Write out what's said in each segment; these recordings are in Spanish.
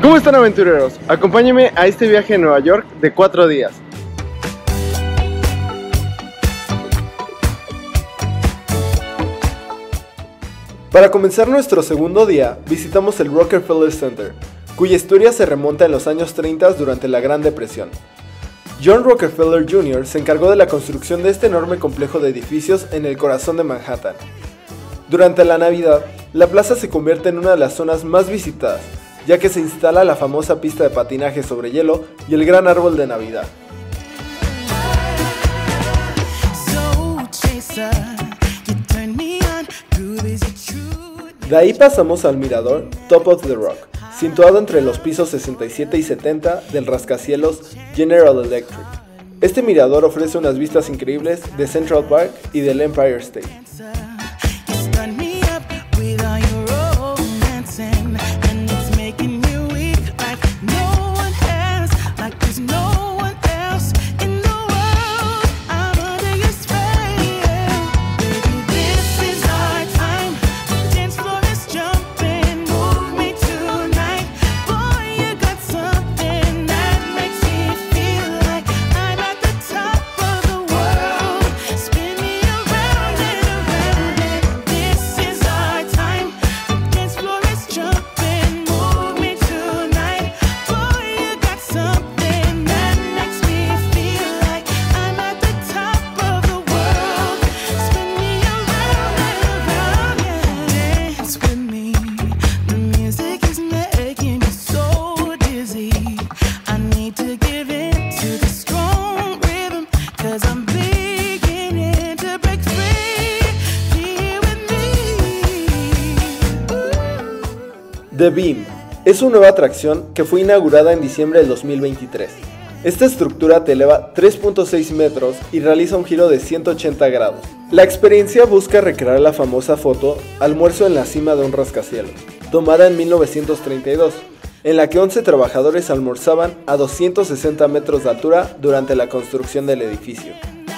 ¿Cómo están, aventureros? Acompáñenme a este viaje a Nueva York de 4 días. Para comenzar nuestro segundo día, visitamos el Rockefeller Center, cuya historia se remonta en los años 30 durante la Gran Depresión. John Rockefeller Jr. se encargó de la construcción de este enorme complejo de edificios en el corazón de Manhattan. Durante la Navidad, la plaza se convierte en una de las zonas más visitadas, ya que se instala la famosa pista de patinaje sobre hielo y el gran árbol de Navidad. De ahí pasamos al mirador Top of the Rock, situado entre los pisos 67 y 70 del rascacielos General Electric. Este mirador ofrece unas vistas increíbles de Central Park y del Empire State. The Beam es una nueva atracción que fue inaugurada en diciembre del 2023. Esta estructura te eleva 3.6 metros y realiza un giro de 180 grados. La experiencia busca recrear la famosa foto Almuerzo en la cima de un rascacielos, tomada en 1932, en la que 11 trabajadores almorzaban a 260 metros de altura durante la construcción del edificio.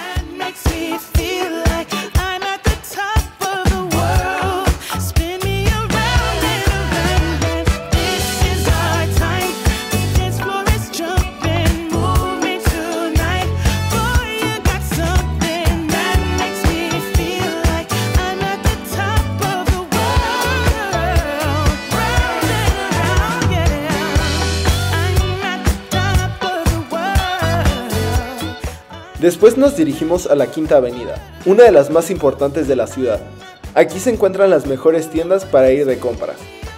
Después nos dirigimos a la Quinta Avenida, una de las más importantes de la ciudad. Aquí se encuentran las mejores tiendas para ir de compras.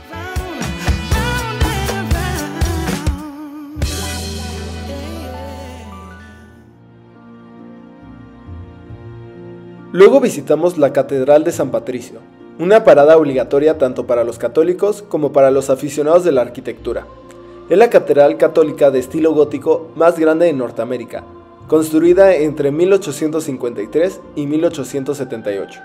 Luego visitamos la Catedral de San Patricio, una parada obligatoria tanto para los católicos como para los aficionados de la arquitectura. Es la catedral católica de estilo gótico más grande de Norteamérica, construida entre 1853 y 1878.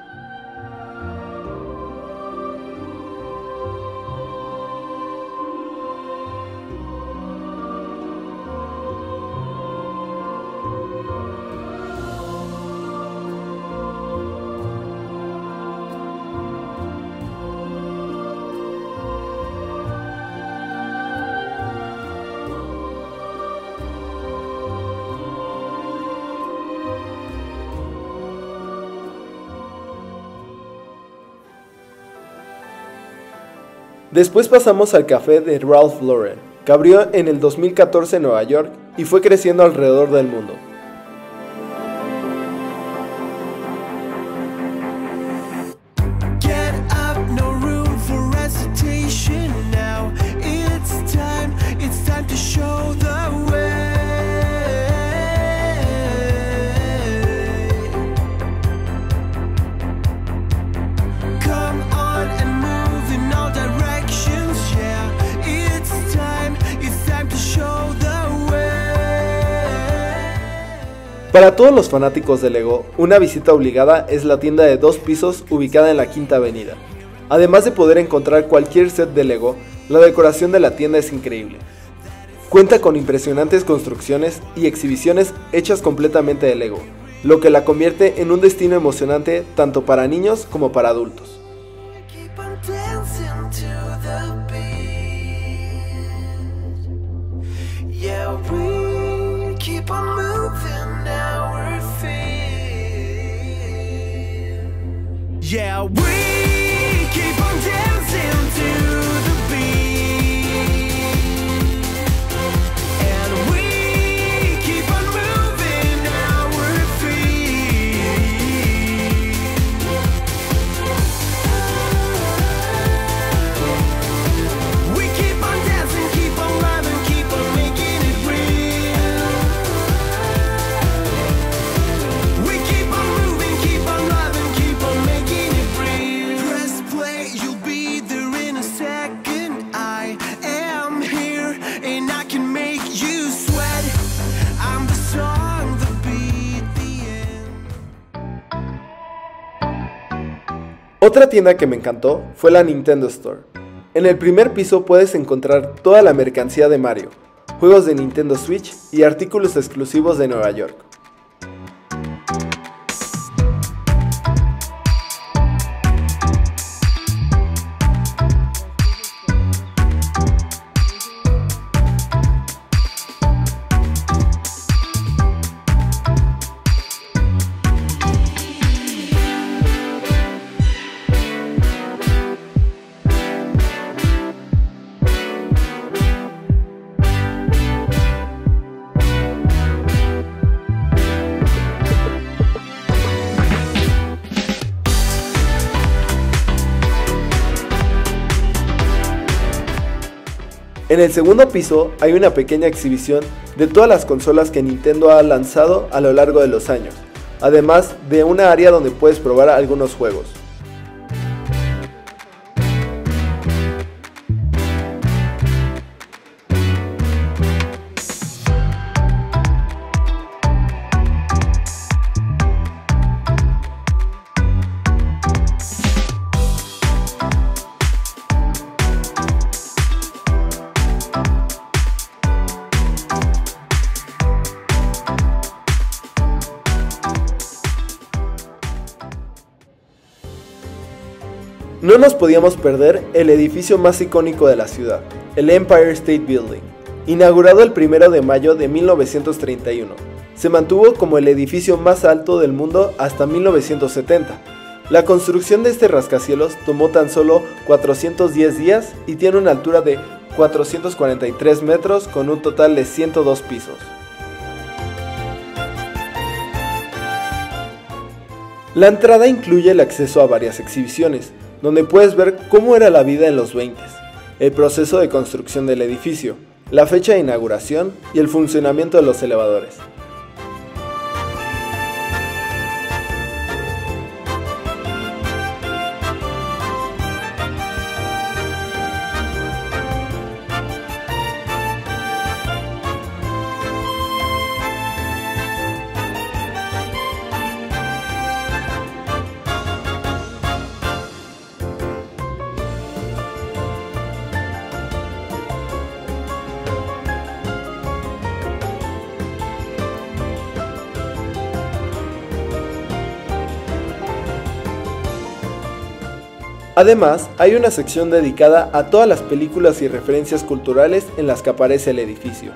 Después pasamos al café de Ralph Lauren, que abrió en el 2014 en Nueva York y fue creciendo alrededor del mundo. Para todos los fanáticos de Lego, una visita obligada es la tienda de 2 pisos ubicada en la Quinta Avenida. Además de poder encontrar cualquier set de Lego, la decoración de la tienda es increíble. Cuenta con impresionantes construcciones y exhibiciones hechas completamente de Lego, lo que la convierte en un destino emocionante tanto para niños como para adultos. Yeah, we keep on moving our feet. Yeah, we keep on dancing to the beat. And we keep on moving our feet. We keep on dancing, keep on loving, keep on making it real. We keep on moving, keep on loving, keep on making it real. Press play, you'll be there in a second. I am here and I can make you sweat. I'm the song, the beat, the end. Otra tienda que me encantó fue la Nintendo Store. En el primer piso puedes encontrar toda la mercancía de Mario, juegos de Nintendo Switch y artículos exclusivos de Nueva York. En el segundo piso hay una pequeña exhibición de todas las consolas que Nintendo ha lanzado a lo largo de los años, además de una área donde puedes probar algunos juegos. No nos podíamos perder el edificio más icónico de la ciudad, el Empire State Building. Inaugurado el 1 de mayo de 1931, se mantuvo como el edificio más alto del mundo hasta 1970. La construcción de este rascacielos tomó tan solo 410 días y tiene una altura de 443 metros con un total de 102 pisos. La entrada incluye el acceso a varias exhibiciones, donde puedes ver cómo era la vida en los 20s, el proceso de construcción del edificio, la fecha de inauguración y el funcionamiento de los elevadores. Además, hay una sección dedicada a todas las películas y referencias culturales en las que aparece el edificio.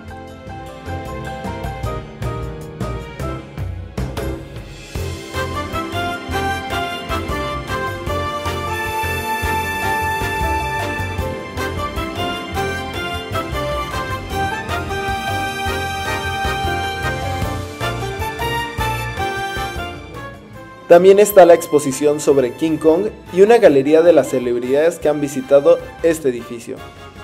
También está la exposición sobre King Kong y una galería de las celebridades que han visitado este edificio.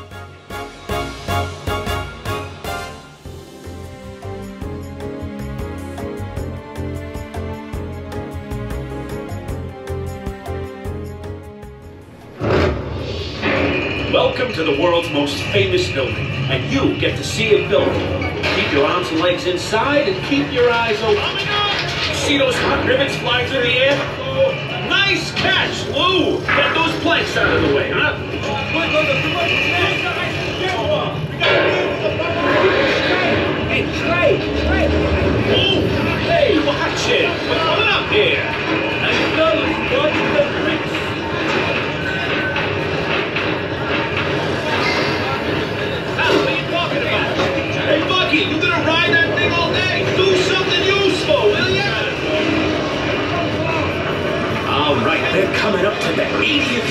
Welcome to the world's most famous building, and you get to see it built. Keep your arms and legs inside and keep your eyes open. See those hot rivets flying through the air? Nice catch, Lou! Get those planks out of the way, huh? Hey, Trey! Lou! Hey, watch it! We're coming up here! And those watch the bricks! What are you talking about? Hey,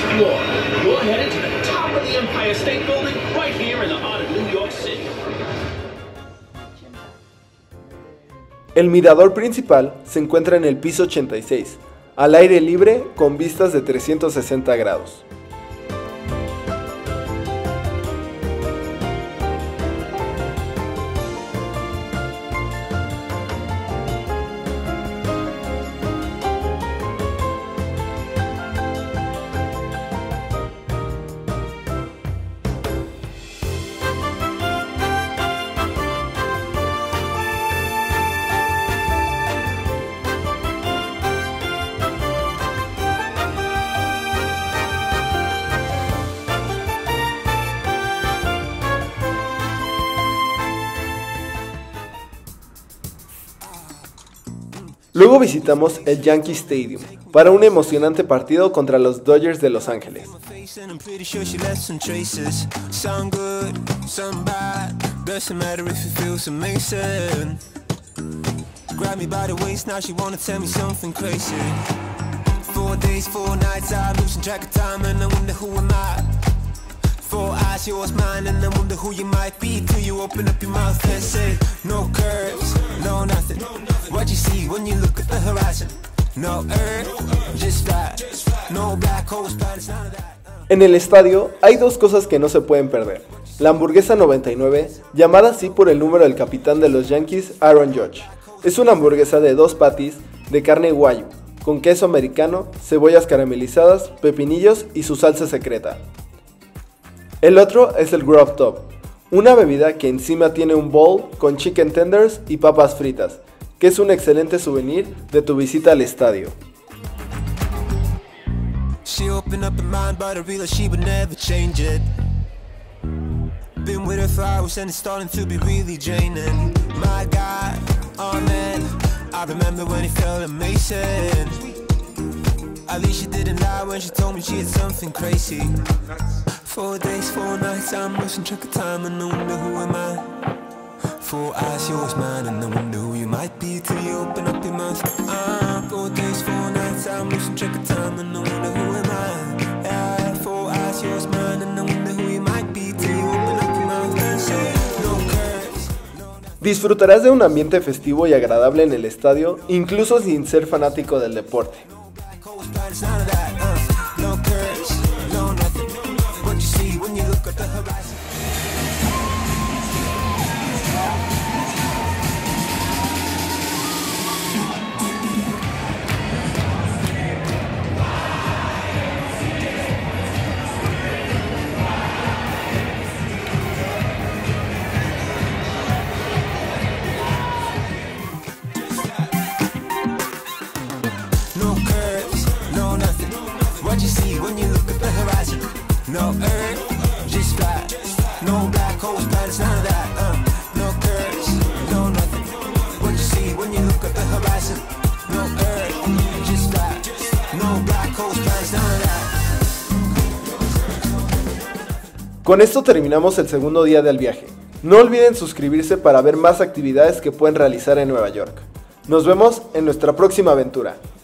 explore. You're headed to the top of the Empire State Building right here in the heart of New York City. El mirador principal se encuentra en el piso 86, al aire libre con vistas de 360 grados. Luego visitamos el Yankee Stadium para un emocionante partido contra los Dodgers de Los Ángeles. Yours, mine, and I wonder who you might be till you open up your mouth and say no curves, no nothing. What you see when you look at the horizon? No earth, just flat. No black holes, planets, none of that. En el estadio hay dos cosas que no se pueden perder. La hamburguesa 99, llamada así por el número del capitán de los Yankees, Aaron Judge. Es una hamburguesa de 2 patties de carne guayu, con queso americano, cebollas caramelizadas, pepinillos y su salsa secreta. El otro es el Grub Top, una bebida que encima tiene un bowl con chicken tenders y papas fritas, que es un excelente souvenir de tu visita al estadio. She opened up her mind, but I realized she would never change it. Been with her for hours and it's starting to be really draining. My God, oh man, I remember when it felt amazing. At least she didn't lie when she told me she had something crazy. 4 days, 4 nights, I'm losing track of time and I wonder who am I. 4 eyes, yours, mine, and I wonder who you might be till you open up your mouth. 4 days, 4 nights, I'm losing track of time and I wonder who am I. Yeah, 4 eyes, yours, mine, and I wonder who you might be till you open up your mouth and say no curves. Disfrutarás de un ambiente festivo y agradable en el estadio, incluso sin ser fanático del deporte. No earth, just flat. No black holes, planets, none of that. No curves, no nothing. What you see when you look at the horizon? No earth, just flat. No black holes, planets, none of that. Con esto terminamos el segundo día del viaje. No olviden suscribirse para ver más actividades que pueden realizar en Nueva York. Nos vemos en nuestra próxima aventura.